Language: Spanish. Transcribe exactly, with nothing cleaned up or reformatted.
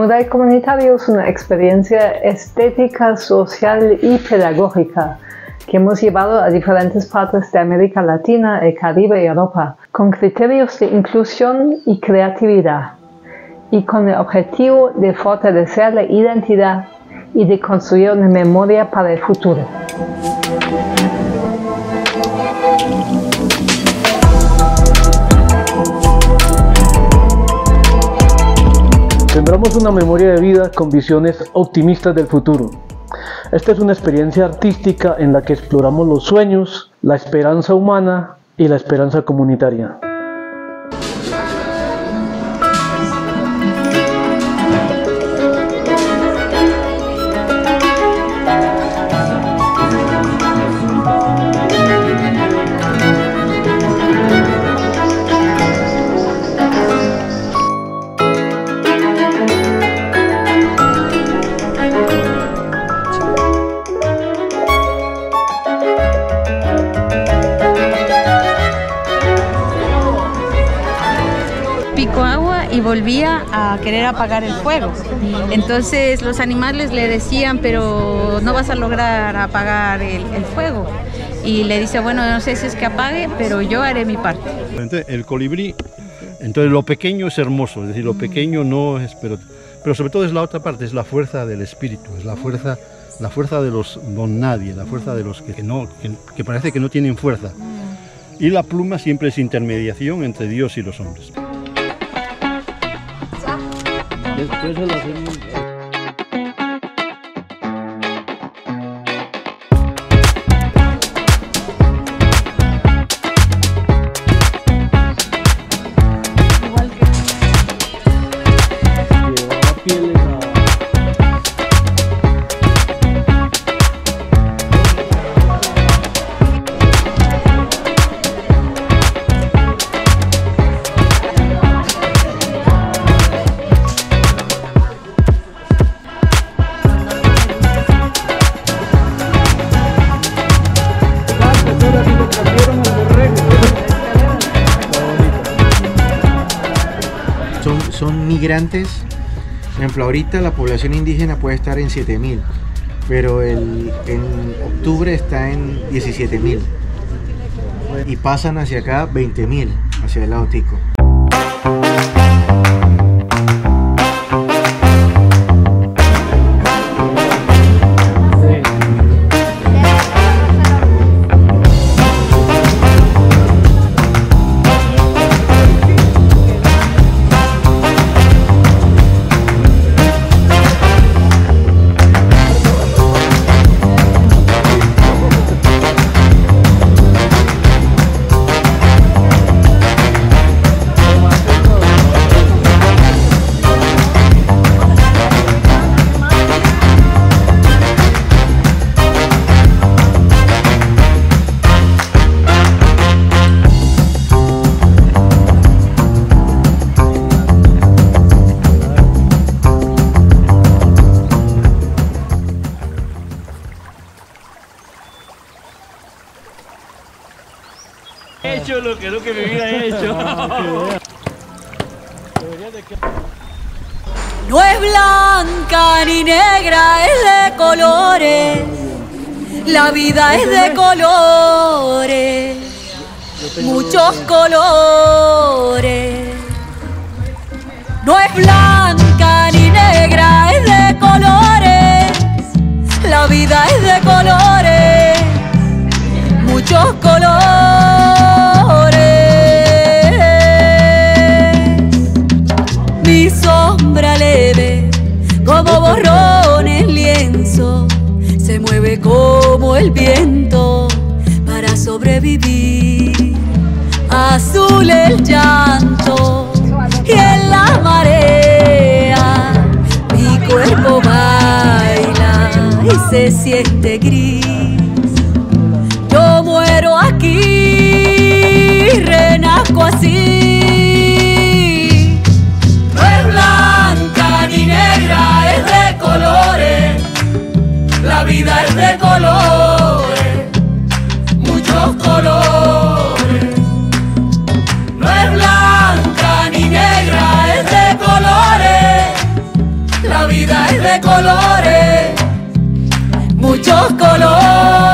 Samurai Comunitario es una experiencia estética, social y pedagógica que hemos llevado a diferentes partes de América Latina, el Caribe y Europa, con criterios de inclusión y creatividad, y con el objetivo de fortalecer la identidad y de construir una memoria para el futuro. Sembramos una memoria de vida con visiones optimistas del futuro. Esta es una experiencia artística en la que exploramos los sueños, la esperanza humana y la esperanza comunitaria. Picó agua y volvía a querer apagar el fuego. Entonces los animales le decían, pero no vas a lograr apagar el, el fuego. Y le dice, bueno, no sé si es que apague, pero yo haré mi parte. Entonces, el colibrí, entonces lo pequeño es hermoso, es decir, lo pequeño no es, pero, pero sobre todo es la otra parte, es la fuerza del espíritu, es la fuerza, la fuerza de los don nadie, la fuerza de los que, no, que, que parece que no tienen fuerza. Y la pluma siempre es intermediación entre Dios y los hombres. Después de la Son, son migrantes. Por ejemplo, ahorita la población indígena puede estar en siete mil, pero el, en octubre está en diecisiete mil y pasan hacia acá veinte mil, hacia el lado tico. He hecho lo que, lo que mi vida he hecho. No es blanca ni negra, es de colores. La vida es de colores, muchos colores. No es blanca ni negra, es de colores. La vida es de colores, muchos colores. Mi sombra leve, como borrón en lienzo, se mueve como el viento para sobrevivir. Azul el llanto y en la marea mi cuerpo baila y se siente gris. Yo muero aquí, renazco así. No es blanca ni negra, es de colores. La vida es de colores, muchos colores. No es blanca ni negra, es de colores. de colores, muchos colores.